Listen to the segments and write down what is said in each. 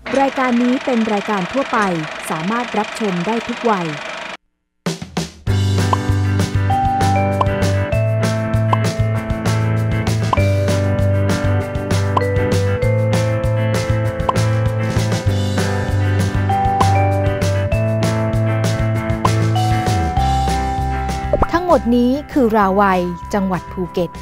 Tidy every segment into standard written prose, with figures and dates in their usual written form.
รายการนี้เป็นรายการทั่วไปสามารถรับชมได้ทุกวัยทั้งหมดนี้คือราวัยจังหวัดภูเก็ต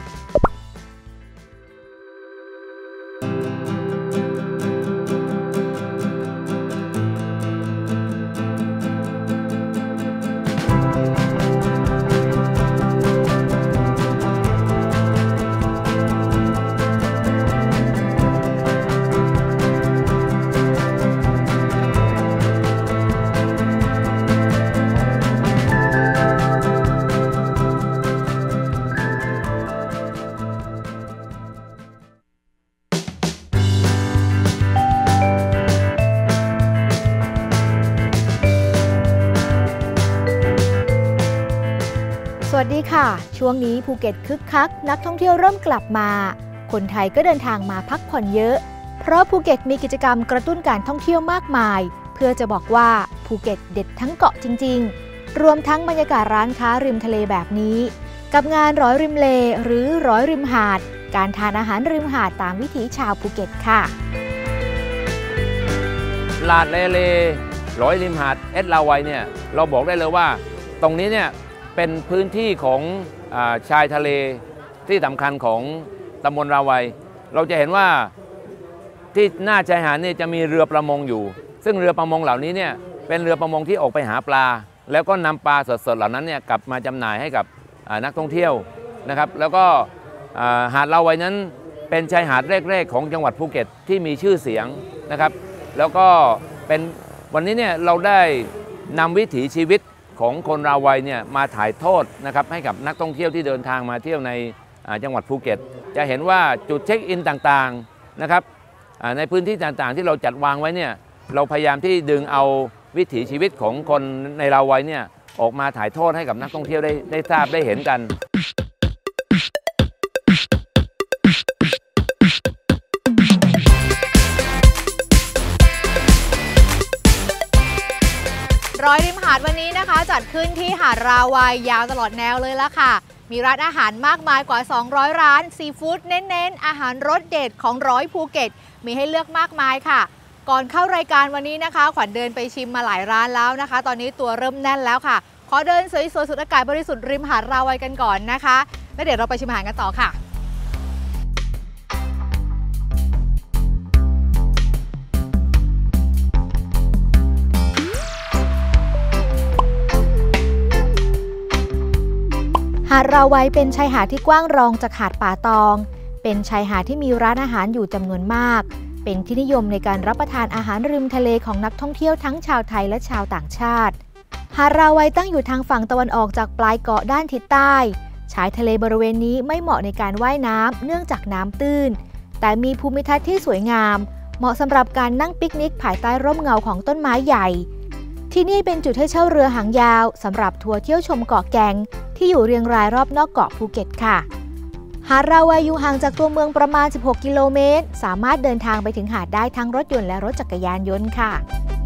สวัสดีค่ะช่วงนี้ภูเก็ตคึกคักนักท่องเที่ยวเริ่มกลับมาคนไทยก็เดินทางมาพักผ่อนเยอะเพราะภูเก็ตมีกิจกรรมกระตุ้นการท่องเที่ยวมากมายเพื่อจะบอกว่าภูเก็ตเด็ดทั้งเกาะจริงๆรวมทั้งบรรยากาศร้านค้าริมทะเลแบบนี้กับงานร้อยริมเลหรือร้อยริมหาดการทานอาหารริมหาดตามวิถีชาวภูเก็ตค่ะลาดเลร้อยริมหาดราวัยเนี่ยเราบอกได้เลยว่าตรงนี้เนี่ยเป็นพื้นที่ของชายทะเลที่สำคัญของตำบลราวัยเราจะเห็นว่าที่หน้าชายหาดนี่จะมีเรือประมงอยู่ซึ่งเรือประมงเหล่านี้เนี่ยเป็นเรือประมงที่ออกไปหาปลาแล้วก็นำปลาสดๆเหล่านั้นเนี่ยกลับมาจำหน่ายให้กับนักท่องเที่ยวนะครับแล้วก็หาดราวัยนั้นเป็นชายหาดแรกๆของจังหวัดภูเก็ตที่มีชื่อเสียงนะครับแล้วก็เป็นวันนี้เนี่ยเราได้นำวิถีชีวิตของคนราวัยเนี่ยมาถ่ายทอดนะครับให้กับนักท่องเที่ยวที่เดินทางมาเที่ยวในจังหวัดภูเก็ตจะเห็นว่าจุดเช็คอินต่างๆนะครับในพื้นที่ต่างๆที่เราจัดวางไว้เนี่ยเราพยายามที่ดึงเอาวิถีชีวิตของคนในราวัยเนี่ยออกมาถ่ายทอดให้กับนักท่องเที่ยวได้ทราบได้เห็นกันร้อยริมหาดวันนี้นะคะจัดขึ้นที่หาดราวัยยาวตลอดแนวเลยละค่ะมีร้านอาหารมากมายกว่า200ร้านซีฟู้ดเน้นๆอาหารรสเด็ดของร้อยภูเก็ตมีให้เลือกมากมายค่ะก่อนเข้ารายการวันนี้นะคะขวัญเดินไปชิมมาหลายร้านแล้วนะคะตอนนี้ตัวเริ่มแน่นแล้วค่ะขอเดินสวยๆสูดอากาศบริสุทธิ์ริมหาดราวัยกันก่อนนะคะแล้วเดี๋ยวเราไปชิมอาหารกันต่อค่ะหาดราวัยเป็นชายหาดที่กว้างรองจากหาดป่าตองเป็นชายหาดที่มีร้านอาหารอยู่จำนวนมากเป็นที่นิยมในการรับประทานอาหารริมทะเลของนักท่องเที่ยวทั้งชาวไทยและชาวต่างชาติหาดราวัยตั้งอยู่ทางฝั่งตะวันออกจากปลายเกาะด้านทิศใต้ชายทะเลบริเวณนี้ไม่เหมาะในการว่ายน้ำเนื่องจากน้ำตื้นแต่มีภูมิทัศน์ที่สวยงามเหมาะสำหรับการนั่งปิกนิกภายใต้ร่มเงาของต้นไม้ใหญ่ที่นี่เป็นจุดให้เช่าเรือหางยาวสำหรับทัวร์เที่ยวชมเกาะแกงที่อยู่เรียงรายรอบนอกเกาะภูเก็ตค่ะหาดราวัยอยู่ห่างจากตัวเมืองประมาณ16กิโลเมตรสามารถเดินทางไปถึงหาดได้ทั้งรถยนต์และรถจักรยานยนต์ค่ะ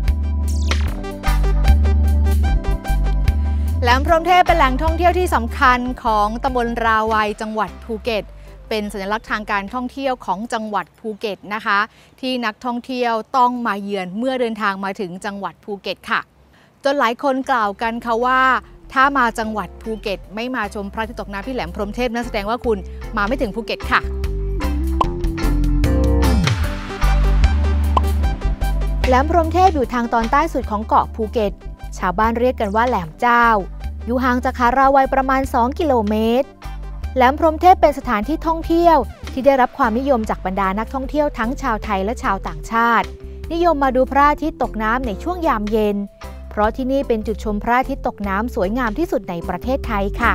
แหลมพรหมเทพเป็นแหล่งท่องเที่ยวที่สำคัญของตำบลราวัยจังหวัดภูเก็ตเป็นสัญลักษณ์ทางการท่องเที่ยวของจังหวัดภูเก็ตนะคะที่นักท่องเที่ยวต้องมาเยือนเมื่อเดินทางมาถึงจังหวัดภูเก็ตค่ะจนหลายคนกล่าวกันค่ะว่าถ้ามาจังหวัดภูเก็ตไม่มาชมพระอาทิตย์ตกน้ำที่แหลมพรหมเทพนั่นแสดงว่าคุณมาไม่ถึงภูเก็ตค่ะแหลมพรหมเทพอยู่ทางตอนใต้สุดของเกาะภูเก็ตชาวบ้านเรียกกันว่าแหลมเจ้าอยู่ห่างจากหาดราวัยประมาณ2กิโลเมตรแหลมพรหมเทพเป็นสถานที่ท่องเที่ยวที่ได้รับความนิยมจากบรรดานักท่องเที่ยวทั้งชาวไทยและชาวต่างชาตินิยมมาดูพระอาทิตย์ตกน้ำในช่วงยามเย็นเพราะที่นี่เป็นจุดชมพระอาทิตย์ตกน้ำสวยงามที่สุดในประเทศไทยค่ะ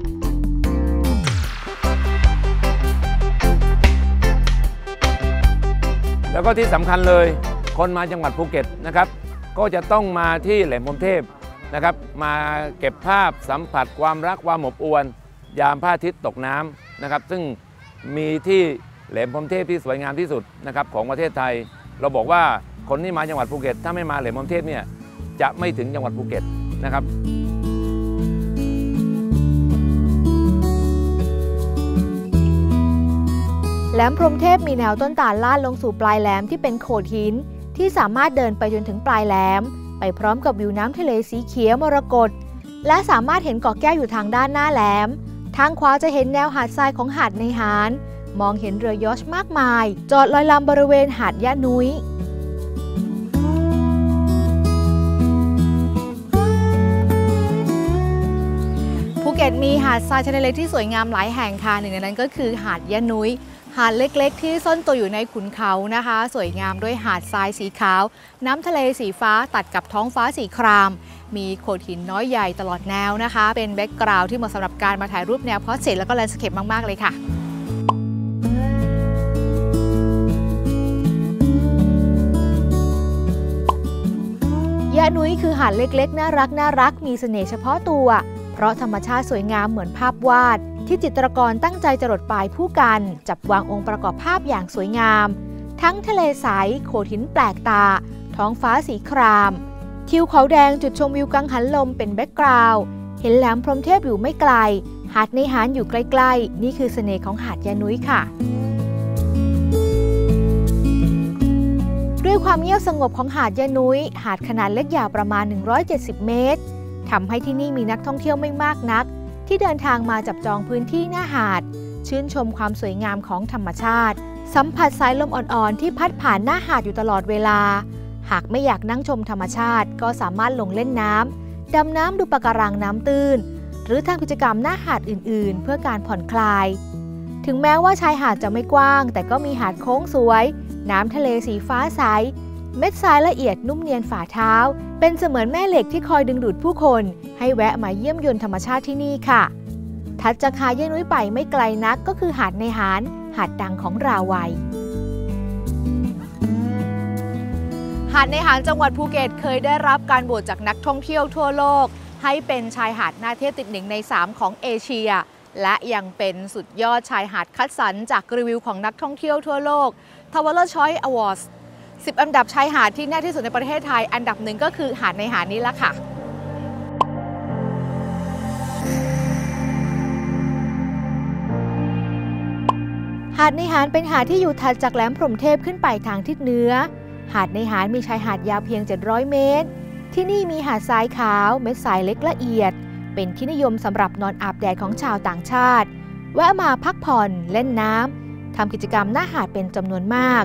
แล้วก็ที่สำคัญเลยคนมาจังหวัดภูเก็ตนะครับก็จะต้องมาที่แหลมพรหมเทพนะครับมาเก็บภาพสัมผัสความรักความอบอวลยามพระอาทิตย์ตกน้ำนะครับซึ่งมีที่แหลมพรหมเทพที่สวยงามที่สุดนะครับของประเทศไทยเราบอกว่าคนที่มาจังหวัดภูเก็ตถ้าไม่มาแหลมพรหมเทพเนี่ยจะไม่ถึงจังหวัดภูเก็ตนะครับแหลมพรหมเทพมีแนวต้นตาลลาดลงสู่ปลายแหลมที่เป็นโขดหินที่สามารถเดินไปจนถึงปลายแหลมไปพร้อมกับวิวน้ำทะเลสีเขียวมรกตและสามารถเห็นเกาะแก้วอยู่ทางด้านหน้าแหลมทางขวาจะเห็นแนวหาดทรายของหาดในหารมองเห็นเรือยอชต์มากมายจอดลอยลำบริเวณหาดยะนุ้ยภูเก็ตมีหาดทรายชนิดเล็กที่สวยงามหลายแห่งค่ะหนึ่งในนั้นก็คือหาดยะนุ้ยหาดเล็กๆที่ซ่อนตัวอยู่ในขุนเขานะคะสวยงามด้วยหาดทรายสีขาวน้ำทะเลสีฟ้าตัดกับท้องฟ้าสีครามมีโขดหินน้อยใหญ่ตลอดแนวนะคะเป็นแบ็กกราวด์ที่เหมาะสำหรับการมาถ่ายรูปแนวพอร์เทรตแล้วก็แลนด์สเคปมากๆเลยค่ะยะนุ้ยคือหาดเล็กๆน่ารักมีเสน่ห์เฉพาะตัวเพราะธรรมชาติสวยงามเหมือนภาพวาดที่จิตรกรตั้งใจจรดปลายผู้กันจับวางองค์ประกอบภาพอย่างสวยงามทั้งทะเลใสโขดหินแปลกตาท้องฟ้าสีครามทิวเขาแดงจุดชมวิวกังหันลมเป็นแบ็กกราวด์เห็นแหลมพรหมเทพอยู่ไม่ไกลหาดในหารอยู่ใกล้ๆนี่คือเสน่ห์ของหาดยะนุ้ยค่ะด้วยความเงียบสงบของหาดยะนุ้ยหาดขนาดเล็กยาวประมาณ170เมตรทำให้ที่นี่มีนักท่องเที่ยวไม่มากนักที่เดินทางมาจับจองพื้นที่หน้าหาดชื่นชมความสวยงามของธรรมชาติสัมผัสสายลมอ่อนๆที่พัดผ่านหน้าหาดอยู่ตลอดเวลาหากไม่อยากนั่งชมธรรมชาติก็สามารถลงเล่นน้ำดำน้ำดูปะการังน้ำตื้นหรือทำกิจกรรมหน้าหาดอื่นๆเพื่อการผ่อนคลายถึงแม้ว่าชายหาดจะไม่กว้างแต่ก็มีหาดโค้งสวยน้ำทะเลสีฟ้าใสเม็ดทรายละเอียดนุ่มเนียนฝ่าเท้าเป็นเสมือนแม่เหล็กที่คอยดึงดูดผู้คนให้แวะมาเยี่ยมยนต์ธรรมชาติที่นี่ค่ะถัดจากหาดยะนุ้ยไปไม่ไกลนักก็คือหาดในหารหาดดังของราวัยหาดในหารจังหวัดภูเก็ตเคยได้รับการโหวตจากนักท่องเที่ยวทั่วโลกให้เป็นชายหาดน่าเที่ยวติด1 ใน 3ของเอเชียและยังเป็นสุดยอดชายหาดคัดสรรจากรีวิวของนักท่องเที่ยวทั่วโลก Traveler Choice Awards 10 อันดับชายหาดที่น่าที่สุดในประเทศไทยอันดับ1ก็คือหาดในหารนี้ละค่ะหาดในหารเป็นหาดที่อยู่ถัดจากแหลมพรหมเทพขึ้นไปทางทิศเหนือหาดในหารมีชายหาดยาวเพียง700เมตรที่นี่มีหาดทรายขาวเม็ดทรายเล็กละเอียดเป็นที่นิยมสำหรับนอนอาบแดดของชาวต่างชาติแวะมาพักผ่อนเล่นน้ำทำกิจกรรมหน้าหาดเป็นจำนวนมาก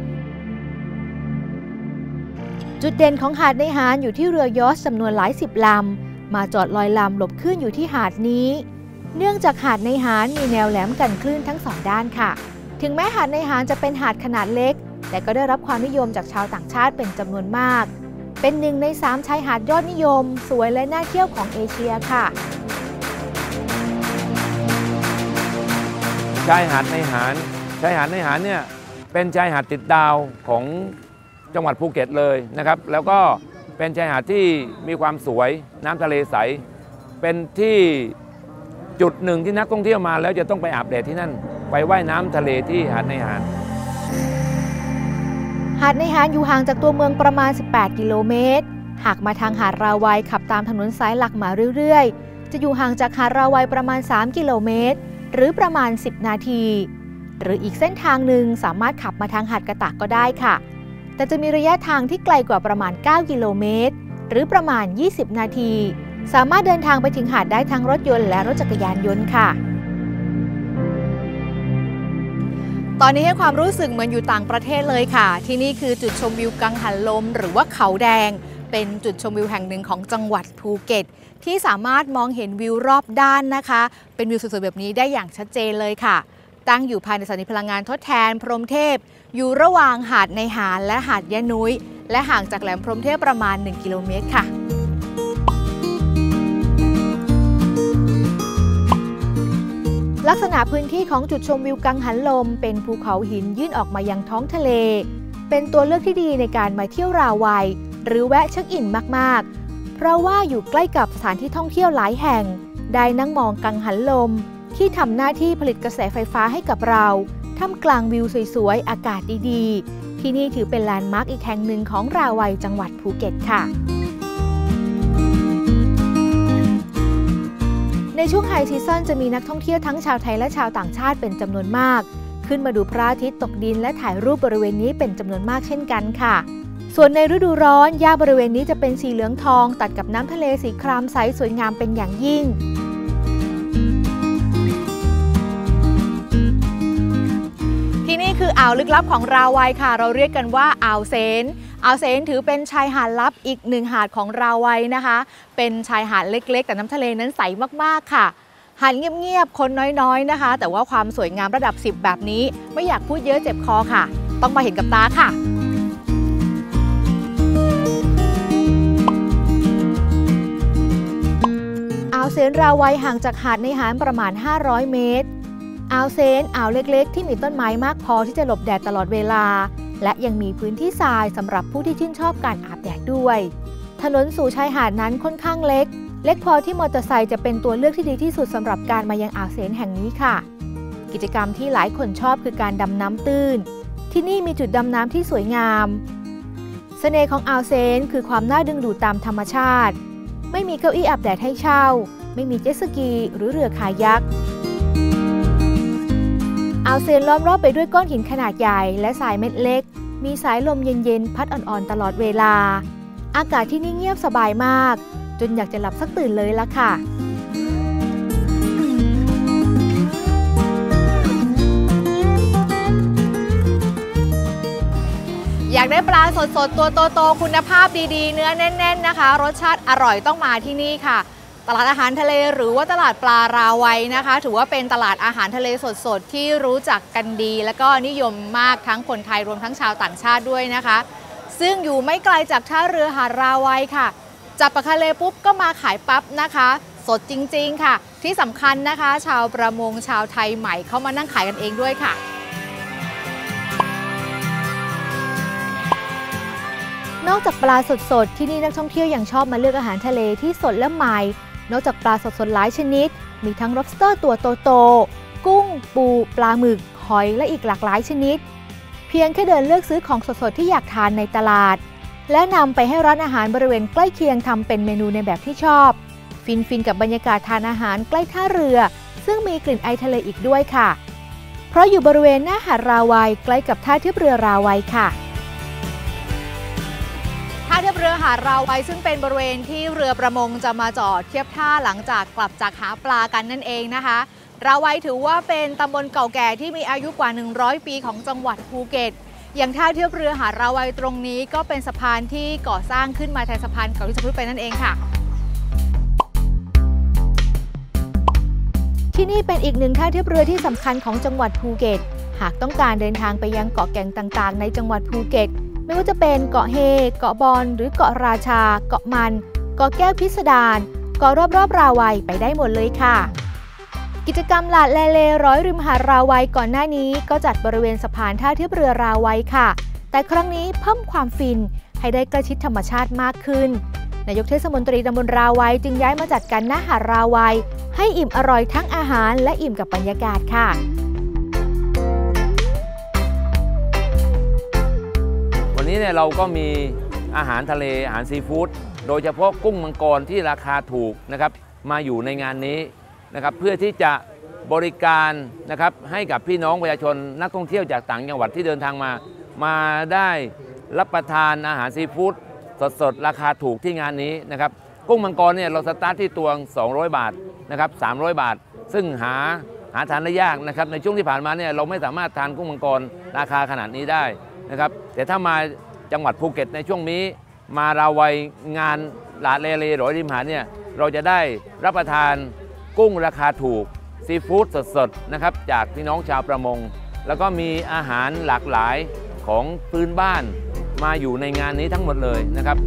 จุดเด่นของหาดในหารอยู่ที่เรือยอชต์จำนวนหลาย10 ลำมาจอดลอยลำหลบคลื่นอยู่ที่หาดนี้เนื่องจากหาดในหารมีแนวแหลมกันคลื่นทั้ง2 ด้านค่ะถึงแม้หาดในหารจะเป็นหาดขนาดเล็กแต่ก็ได้รับความนิยมจากชาวต่างชาติเป็นจำนวนมากเป็น1 ใน 3ชายหาดยอดนิยมสวยและน่าเที่ยวของเอเชียค่ะชายหาดในหารเนี่ยเป็นชายหาดติดดาวของจังหวัดภูเก็ตเลยนะครับแล้วก็เป็นชายหาดที่มีความสวยน้ำทะเลใสเป็นที่จุดหนึ่งที่นักท่องเที่ยวมาแล้วจะต้องไปอาบแดดที่นั่นไปว่ายน้ำทะเลที่หาดในหารหาดในหารอยู่ห่างจากตัวเมืองประมาณ18 กิโลเมตรหากมาทางหาดราวัยขับตามถนนสายหลักมาเรื่อยๆจะอยู่ห่างจากหาดราวัยประมาณ3 กิโลเมตรหรือประมาณ10 นาทีหรืออีกเส้นทางหนึ่งสามารถขับมาทางหาดกะตะก็ได้ค่ะแต่จะมีระยะทางที่ไกลกว่าประมาณ9 กิโลเมตรหรือประมาณ20 นาทีสามารถเดินทางไปถึงหาดได้ทั้งรถยนต์และรถจักรยานยนต์ค่ะตอนนี้ให้ความรู้สึกเหมือนอยู่ต่างประเทศเลยค่ะที่นี่คือจุดชมวิวกังหันลมหรือว่าเขาแดงเป็นจุดชมวิวแห่งหนึ่งของจังหวัดภูเก็ตที่สามารถมองเห็นวิวรอบด้านนะคะเป็นวิวสวยๆแบบนี้ได้อย่างชัดเจนเลยค่ะตั้งอยู่ภายในสถานีพลังงานทดแทนพรหมเทพอยู่ระหว่างหาดในหารและหาดยะนุ้ยและห่างจากแหลมพรหมเทพประมาณ1 กิโลเมตรค่ะลักษณะพื้นที่ของจุดชมวิวกังหันลมเป็นภูเขาหินยื่นออกมายังท้องทะเลเป็นตัวเลือกที่ดีในการมาเที่ยวราวัยหรือแวะเช็คอินมากๆเพราะว่าอยู่ใกล้กับสถานที่ท่องเที่ยวหลายแห่งได้นั่งมองกังหันลมที่ทำหน้าที่ผลิตกระแสไฟฟ้าให้กับเราท่ามกลางวิวสวยๆอากาศดีๆที่นี่ถือเป็นแลนด์มาร์กอีกแห่งหนึ่งของราวัยจังหวัดภูเก็ตค่ะในช่วงไฮซีซั่นจะมีนักท่องเที่ยวทั้งชาวไทยและชาวต่างชาติเป็นจำนวนมากขึ้นมาดูพระอาทิตย์ตกดินและถ่ายรูปบริเวณนี้เป็นจำนวนมากเช่นกันค่ะส่วนในฤดูร้อนหญ้าบริเวณนี้จะเป็นสีเหลืองทองตัดกับน้ำทะเลสีครามใสสวยงามเป็นอย่างยิ่งที่นี่คืออ่าวลึกลับของราวัยค่ะเราเรียกกันว่าอ่าวเสนอ่าวเสนถือเป็นชายหาดลับอีกหนึ่งหาดของราวัยนะคะเป็นชายหาดเล็กๆแต่น้ำทะเลนั้นใสมากๆค่ะหาดเงียบๆคนน้อยๆนะคะแต่ว่าความสวยงามระดับ10แบบนี้ไม่อยากพูดเยอะเจ็บคอค่ะต้องมาเห็นกับตาค่ะอ่าวเสนราวัยห่างจากหาดในหารประมาณ500เมตรอ่าวเสนอ่าวเล็กๆที่มีต้นไม้มากพอที่จะหลบแดดตลอดเวลาและยังมีพื้นที่ทรายสำหรับผู้ที่ชื่นชอบการอาบแดดด้วยถนนสู่ชายหาดนั้นค่อนข้างเล็กพอที่มอเตอร์ไซค์จะเป็นตัวเลือกที่ดีที่สุดสำหรับการมายังอ่าวเสนแห่งนี้ค่ะกิจกรรมที่หลายคนชอบคือการดำน้ำตื้นที่นี่มีจุดดำน้ำที่สวยงามเสน่ห์ของอ่าวเสนคือความน่าดึงดูดตามธรรมชาติไม่มีเก้าอี้อาบแดดให้เช่าไม่มีเจ็ตสกีหรือเรือคายักอ่าวเสนล้อมรอบไปด้วยก้อนหินขนาดใหญ่และทรายเม็ดเล็กมีสายลมเย็นๆพัดอ่อนๆตลอดเวลาอากาศที่นี่เงียบสบายมากจนอยากจะหลับสักตื่นเลยละค่ะอยากได้ปลาสดๆตัวโตๆคุณภาพดีๆเนื้อแน่นๆนะคะรสชาติอร่อยต้องมาที่นี่ค่ะตลาดอาหารทะเลหรือว่าตลาดปลาราวัยนะคะถือว่าเป็นตลาดอาหารทะเลสดๆที่รู้จักกันดีและก็นิยมมากทั้งคนไทยรวมทั้งชาวต่างชาติด้วยนะคะซึ่งอยู่ไม่ไกลจากท่าเรือหาดราวัยค่ะจับปลาทะเลปุ๊บก็มาขายปั๊บนะคะสดจริงๆค่ะที่สำคัญนะคะชาวประมงชาวไทยใหม่เข้ามานั่งขายกันเองด้วยค่ะนอกจากปลาสดๆที่นี่นักท่องเที่ยวยังชอบมาเลือกอาหารทะเลที่สดและใหม่นอกจากปลาสดๆหลายชนิดมีทั้ง lobster ตัวโตๆกุ้งปูปลาหมึกหอยและอีกหลากหลายชนิดเพียงแค่เดินเลือกซื้อของสดๆที่อยากทานในตลาดและนำไปให้ร้านอาหารบริเวณใกล้เคียงทำเป็นเมนูในแบบที่ชอบฟินกับบรรยากาศทานอาหารใกล้ท่าเรือซึ่งมีกลิ่นไอทะเลอีกด้วยค่ะเพราะอยู่บริเวณหน้าหาดราวัยใกล้กับท่าเทียบเรือราวัยค่ะท่าเทียบเรือหาดราวัยซึ่งเป็นบริเวณที่เรือประมงจะมาจอดเทียบท่าหลังจากกลับจากหาปลากันนั่นเองนะคะราวัยถือว่าเป็นตำบลเก่าแก่ที่มีอายุกว่า100ปีของจังหวัดภูเก็ตอย่างท่าเทียบเรือหาดราวัยตรงนี้ก็เป็นสะพานที่ก่อสร้างขึ้นมาแทนสะพานเก่าที่จะพูดไปนั่นเองค่ะที่นี่เป็นอีกหนึ่งท่าเทียบเรือที่สำคัญของจังหวัดภูเก็ตหากต้องการเดินทางไปยังเกาะแก่งต่างๆในจังหวัดภูเก็ตไม่ว่าจะเป็นเกาะเฮเกาะบอนหรือเกาะราชาเกาะมันเกาะแก้วพิสดารเกาะรอบๆราวัยไปได้หมดเลยค่ะกิจกรรมหลาดแลเลร้อยริมหาดราวัยก่อนหน้านี้ก็จัดบริเวณสะพานท่าเทียบเรือราวัยค่ะแต่ครั้งนี้เพิ่มความฟินให้ได้ใกล้ชิดธรรมชาติมากขึ้นนายกเทศมนตรีตำบลราวัยจึงย้ายมาจัดการหน้าหาดราวัยให้อิ่มอร่อยทั้งอาหารและอิ่มกับบรรยากาศค่ะวันนี้เนี่ยเราก็มีอาหารทะเลอาหารซีฟู้ดโดยเฉพาะกุ้งมังกรที่ราคาถูกนะครับมาอยู่ในงานนี้นะครับเพื่อที่จะบริการนะครับให้กับพี่น้องประชาชนนักท่องเที่ยวจากต่างจังหวัดที่เดินทางมาได้รับประทานอาหารซีฟู้ดสดๆราคาถูกที่งานนี้นะครับกุ้งมังกรเนี่ยเราสตาร์ทที่ตัว200 บาทนะครับ300 บาทซึ่งหาทานได้ยากนะครับในช่วงที่ผ่านมาเนี่ยเราไม่สามารถทานกุ้งมังกรราคาขนาดนี้ได้นะครับแต่ถ้ามาจังหวัดภูเก็ตในช่วงนี้มาราวัยงานหลาดเลร้อยริมหาดเนี่ยเราจะได้รับประทานกุ้งราคาถูกซีฟู้ดสดๆนะครับจากพี่น้องชาวประมงแล้วก็มีอาหารหลากหลายของพื้นบ้านมาอยู่ในงานนี้ทั้งหมดเลยนะครับ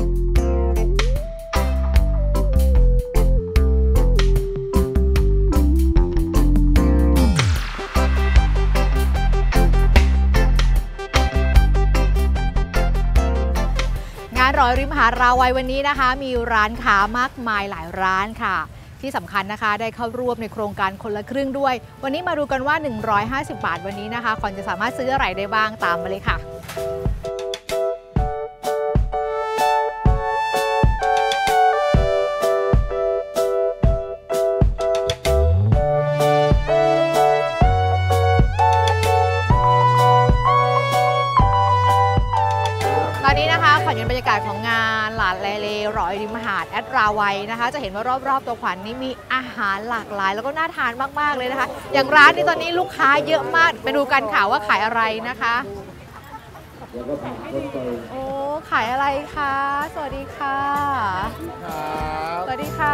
งานร้อยริมหาดราวัยวันนี้นะคะมีร้านค้ามากมายหลายร้านค่ะที่สำคัญนะคะได้เข้าร่วมในโครงการคนละครึ่งด้วยวันนี้มาดูกันว่า150 บาทวันนี้นะคะคนจะสามารถซื้ออะไรได้บ้างตามมาเลยค่ะตอนนี้นะคะขวัญอยู่ในบรรยากาศของงานหลานแลเลร้อยริมหาดแอดราวัยนะคะจะเห็นว่ารอบๆตัวขวัญนี้มีอาหารหลากหลายแล้วก็น่าทานมากๆเลยนะคะอย่างร้านนี้ตอนนี้ลูกค้าเยอะมากไปดูกันค่ะว่าขายอะไรนะคะโอ้ขายอะไรคะสวัสดีค่ะสวัสดีค่ะ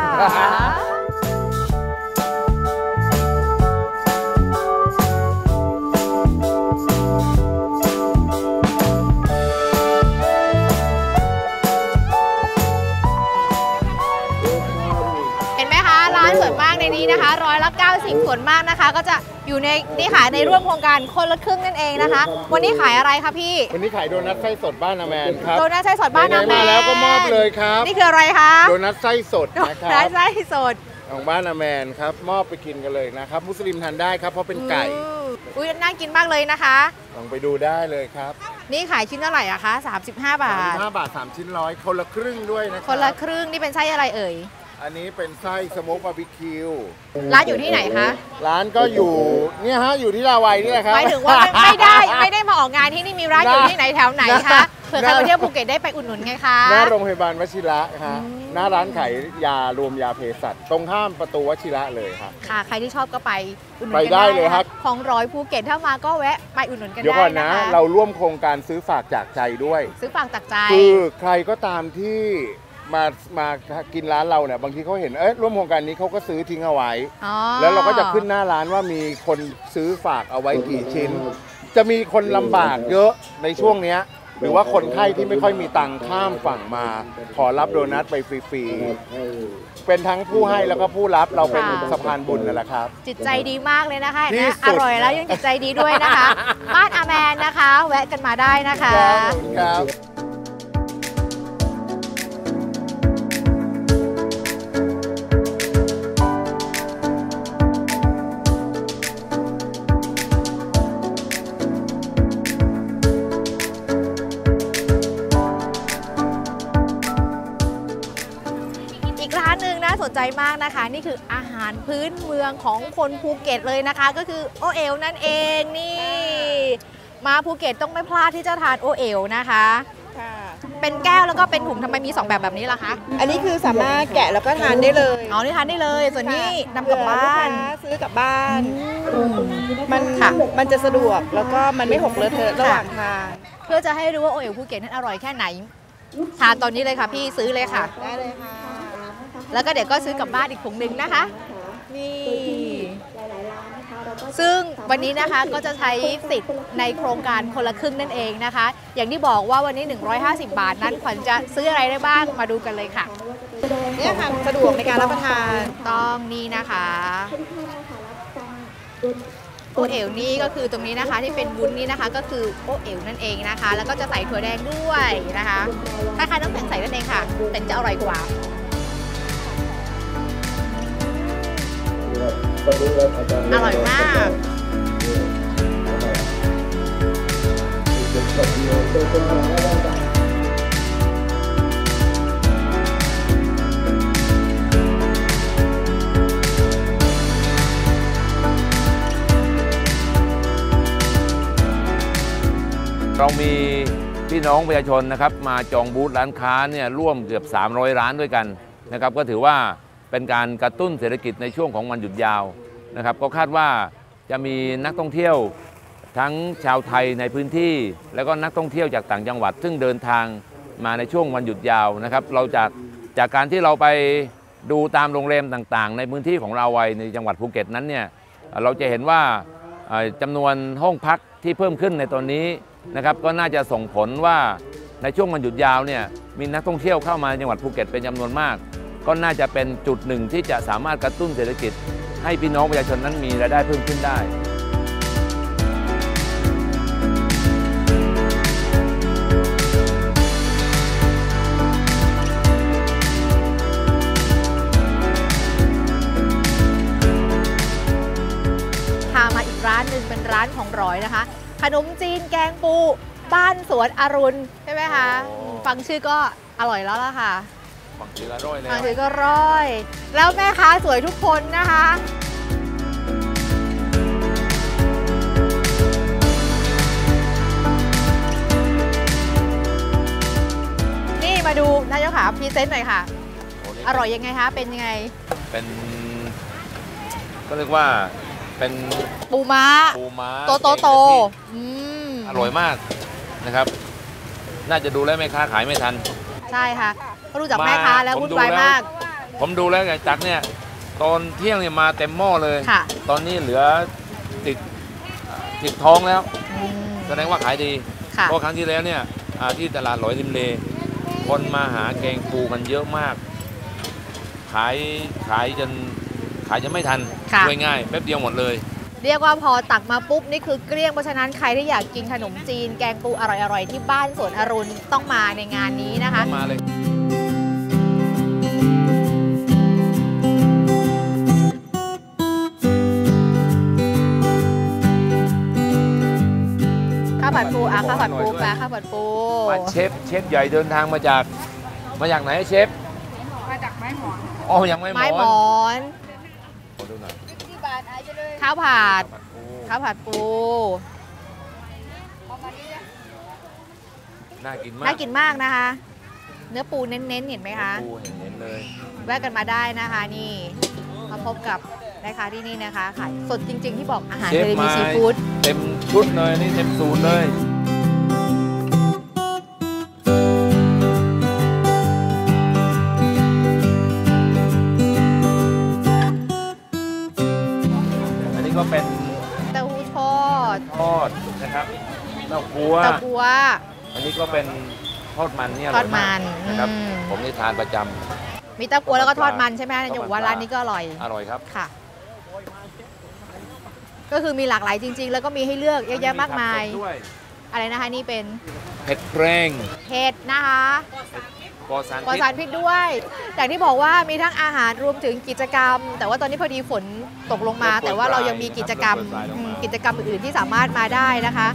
ส่วนมากในนี้นะคะ90%ส่วนมากนะคะก็จะอยู่ในนี่ค่ะในร่วมโครงการคนละครึ่งนั่นเองนะคะวันนี้ขายอะไรคะพี่วันนี้ขายโดนัทไส้สดบ้านอาแมนครับโดนัทไส้สดบ้านอาแมนมาแล้วก็มอบเลยครับนี่คืออะไรคะโดนัทไส้สดนะครับโดนัทไส้สดของบ้านอาแมนครับมอบไปกินกันเลยนะครับมุสลิมทานได้ครับเพราะเป็นไก่อุ้ยน่ากินมากเลยนะคะลองไปดูได้เลยครับนี่ขายชิ้นเท่าไหร่อะคะ35 บาท 35 บาท3 ชิ้นร้อยคนละครึ่งด้วยนะครับคนละครึ่งนี่เป็นไส้อะไรเอ่ยอันนี้เป็นไส้สโมกบาร์บีคิวร้านอยู่ที่ไหนคะร้านก็อยู่เนี่ยฮะอยู่ที่ราวัยนี่แหละครับหมายถึงว่าไม่ได้มาออกงานที่นี่มีร้านอยู่ที่ไหนแถวไหนคะเผื่อใครไปเที่ยวภูเก็ตได้ไปอุดหนุนไงคะหน้าโรงพยาบาลวชิระฮะหน้าร้านขายยารวมยาเภสัชตรงข้ามประตูวชิระเลยครับค่ะใครที่ชอบก็ไปอุดหนุนกันได้เลยครับของร้อยภูเก็ตถ้ามาก็แวะไปอุดหนุนกันได้เดี๋ยวก่อนนะเราร่วมโครงการซื้อฝากจากใจด้วยซื้อฝากจากใจคือใครก็ตามที่มากินร้านเราเนี่ยบางทีเขาเห็นร่วมโครงการนี้เขาก็ซื้อทิ้งเอาไว้แล้วเราก็จะขึ้นหน้าร้านว่ามีคนซื้อฝากเอาไว้กี่ชิ้นจะมีคนลำบากเยอะในช่วงนี้หรือว่าคนไข้ที่ไม่ค่อยมีตังค์ข้ามฝั่งมาขอรับโดนัทไปฟรีๆเป็นทั้งผู้ให้แล้วก็ผู้รับเราเป็นสะพานบุญนั่นแหละครับจิตใจดีมากเลยนะคะนะอร่อยแล้วยังจิตใจดีด้วยนะคะบ้านอาแมนนะคะแวะกันมาได้นะคะครับสนใจมากนะคะนี่คืออาหารพื้นเมืองของคนภูเก็ตเลยนะคะก็คือโอเอ๋วนั่นเองนี่มาภูเก็ตต้องไม่พลาดที่จะทานโอเอ๋วนะคะเป็นแก้วแล้วก็เป็นถุงทำไมมี2แบบนี้ล่ะคะอันนี้คือสามารถแกะแล้วก็ทานได้เลยอ๋อนี่ทานได้เลยส่วนนี้นำกลับบ้านซื้อกลับบ้านมันจะสะดวกแล้วก็มันไม่หกเลอะเทอะระหว่างทางเพื่อจะให้รู้ว่าโอเอ๋วภูเก็ตนั้นอร่อยแค่ไหนทานตอนนี้เลยค่ะพี่ซื้อเลยค่ะได้เลยค่ะแล้วก็เดี๋ยวก็ซื้อกลับบ้านอีกถุงหนึ่งนะคะนี่ซึ่งวันนี้นะคะก็จะใช้สิทธิ์ในโครงการคนละครึ่งนั่นเองนะคะอย่างที่บอกว่าวันนี้150 บาทนั้นขวัญจะซื้ออะไรได้บ้างมาดูกันเลยค่ะเนี่ยค่ะสะดวกในการรับประทานต้องนี่นะคะโอเอ๋วนี่ก็คือตรงนี้นะคะที่เป็นวุ้นนี่นะคะก็คือโอเอ๋วนั่นเองนะคะแล้วก็จะใส่ถั่วแดงด้วยนะคะคล้ายๆน้ำแข็งใสนั่นเองค่ะแต่จะอร่อยกว่าอร่อยมากเรามีพี่น้องประชาชนนะครับมาจองบูธร้านค้าเนี่ยร่วมเกือบ300 ร้านด้วยกันนะครับก็ถือว่าเป็นการกระตุ้นเศรษฐกิจในช่วงของวันหยุดยาวนะครับก็คาดว่าจะมีนักท่องเที่ยวทั้งชาวไทยในพื้นที่แล้วก็นักท่องเที่ยวจากต่างจังหวัดซึ่งเดินทางมาในช่วงวันหยุดยาวนะครับเราจากการที่เราไปดูตามโรงแรมต่างๆในพื้นที่ของเราในจังหวัดภูเก็ตนั้นเนี่ยเราจะเห็นว่าจำนวนห้องพักที่เพิ่มขึ้นในตอนนี้นะครับก็น่าจะส่งผลว่าในช่วงวันหยุดยาวเนี่ยมีนักท่องเที่ยวเข้ามาในจังหวัดภูเก็ตเป็นจำนวนมากก็น่าจะเป็นจุดหนึ่งที่จะสามารถกระตุ้นเศรษฐกิจให้พี่น้องประชาชนนั้นมีรายได้เพิ่มขึ้นได้พามาอีกร้านหนึ่งเป็นร้านของร้อยนะคะขนมจีนแกงปูบ้านสวนอรุณใช่ไหมคะฟังชื่อก็อร่อยแล้วล่ะค่ะฟังชื่อก็ร่อยแล้วฟังชื่อก็ร่อยแล้วแม่ค้าสวยทุกคนนะคะนี่มาดูนายกขาพรีเซนต์หน่อยค่ะอร่อยยังไงคะเป็นยังไงเป็นก็เรียกว่าเป็นปูม้าโตอร่อยมากนะครับน่าจะดูแล้วแม่ค้าขายไม่ทันใช่ค่ะรู้จักแม่ค้าแล้ววุ่นวายมากผมดูแล้วจักเนี่ยตอนเที่ยงเนี่ยมาเต็มหม้อเลยตอนนี้เหลือติดท้องแล้วแสดงว่าขายดีเพราะครั้งที่แล้วเนี่ยที่ตลาดหลอยริมเลคนมาหาแกงปูกันเยอะมากขายจนไม่ทันง่ายๆแป๊บเดียวหมดเลยเรียกว่าพอตักมาปุ๊บนี่คือเกลี้ยงเพราะฉะนั้นใครที่อยากกินขนมจีนแกงปูอร่อยๆที่บ้านสวนอรุณต้องมาในงานนี้นะคะมาเลยข้าวผัดปูข้าวผัดปูปลาข้าวผัดปูเชฟใหญ่เดินทางมาจากไหนเชฟมาจากไม้หมอนอ๋อยังไม้หมอนข้าวผัดปูน่ากินมากนะคะเนื้อปูเน้นๆเห็นไหมคะปูเห็นเลยแวะกันมาได้นะคะนี่มาพบกับแม่ค้าที่นี่นะคะขายสดจริงๆที่บอกอาหารทะเลมีซีฟู้ดเต็มชุดเลยนี่เต็มสูตรเลยก็เป็นเต้าหู้ทอดนะครับเต้ากัวอันนี้ก็เป็นทอดมันเนี่ยทอดมันนะครับผมนี่ทานประจำมีเต้ากัวแล้วก็ทอดมันใช่ไหมจะบอกว่าร้านนี้ก็อร่อยครับค่ะก็คือมีหลากหลายจริงๆแล้วก็มีให้เลือกเยอะแยะมากมายอะไรนะคะนี่เป็นเห็ดแกงเห็ดนะคะปลอดสารพิษด้วยอย่างที่บอกว่ามีทั้งอาหารรวมถึงกิจกรรมแต่ว่าตอนนี้พอดีฝนตกลงมาแต่ว่าเรายังมีกิจกรรมอื่นๆที่สามารถมาได้นะคะ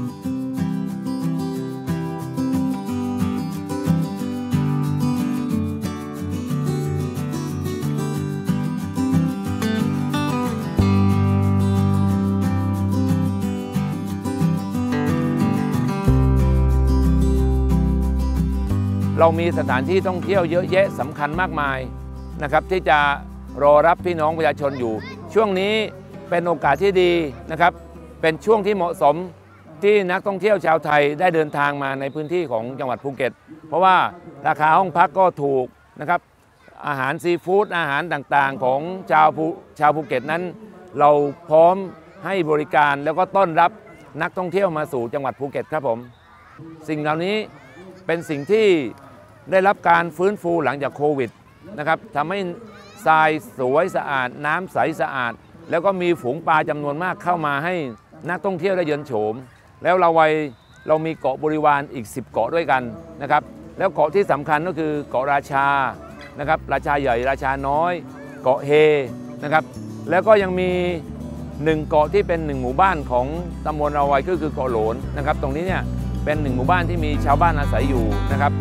เรามีสถานที่ท่องเที่ยวเยอะแยะสำคัญมากมายนะครับที่จะรอรับพี่น้องประชาชนอยู่ช่วงนี้เป็นโอกาสที่ดีนะครับเป็นช่วงที่เหมาะสมที่นักท่องเที่ยวชาวไทยได้เดินทางมาในพื้นที่ของจังหวัดภูเก็ตเพราะว่าราคาห้องพักก็ถูกนะครับอาหารซีฟู้ดอาหารต่างๆของชาวภูเก็ตนั้นเราพร้อมให้บริการแล้วก็ต้อนรับนักท่องเที่ยวมาสู่จังหวัดภูเก็ตครับผมสิ่งเหล่านี้เป็นสิ่งที่ได้รับการฟื้นฟูหลังจากโควิดนะครับทำให้ทรายสวยสะอาดน้ำใสสะอาดแล้วก็มีฝูงปลาจำนวนมากเข้ามาให้นักท่องเที่ยวได้เยือนโฉมแล้วเรามีเกาะบริวารอีก10เกาะด้วยกันนะครับแล้วเกาะที่สำคัญก็คือเกาะราชานะครับราชาใหญ่ราชาน้อยเกาะเฮนะครับแล้วก็ยังมี1เกาะที่เป็น1หมู่บ้านของตำบลราวัยก็คือเกาะโหลนนะครับตรงนี้เนี่ยเป็น1หมู่บ้านที่มีชาวบ้านอาศัยอยู่นะครับ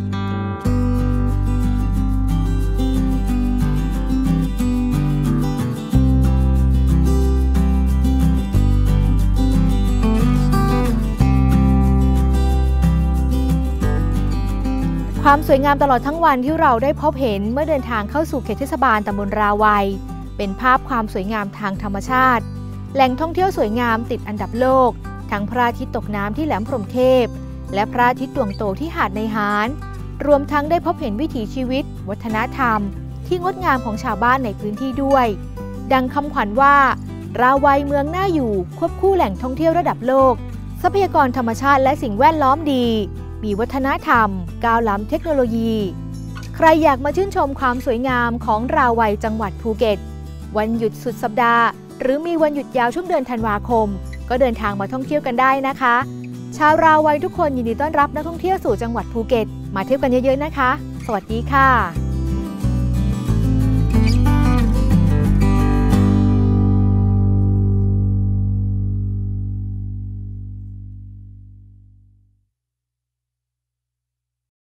ความสวยงามตลอดทั้งวันที่เราได้พบเห็นเมื่อเดินทางเข้าสู่เขตเทศบาลตำบลราวัยเป็นภาพความสวยงามทางธรรมชาติแหล่งท่องเที่ยวสวยงามติดอันดับโลกทั้งพระอาทิตย์ตกน้ำที่แหลมพรหมเทพและพระอาทิตย์ดวงโตที่หาดในหารรวมทั้งได้พบเห็นวิถีชีวิตวัฒนธรรมที่งดงามของชาวบ้านในพื้นที่ด้วยดังคำขวัญว่าราวัยเมืองน่าอยู่ควบคู่แหล่งท่องเที่ยวระดับโลกทรัพยากรธรรมชาติและสิ่งแวดล้อมดีมีวัฒนธรรมก้าวล้ำเทคโนโลยีใครอยากมาชื่นชมความสวยงามของราวัยจังหวัดภูเก็ตวันหยุดสุดสัปดาห์หรือมีวันหยุดยาวช่วงเดือนธันวาคมก็เดินทางมาท่องเที่ยวกันได้นะคะชาวราวัยทุกคนยินดีต้อนรับนักท่องเที่ยวสู่จังหวัดภูเก็ตมาเที่ยวกันเยอะๆนะคะสวัสดีค่ะ